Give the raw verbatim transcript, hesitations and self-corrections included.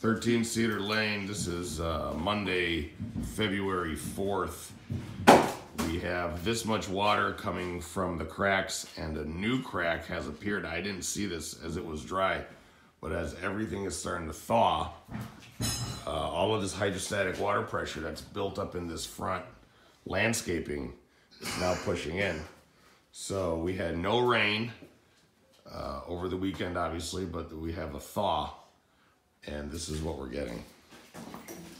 thirteen Cedar Lane. This is uh, Monday, February fourth. We have this much water coming from the cracks, and a new crack has appeared. I didn't see this as it was dry, but as everything is starting to thaw, uh, all of this hydrostatic water pressure that's built up in this front landscaping is now pushing in. So we had no rain uh, over the weekend, obviously, but we have a thaw, and this is what we're getting.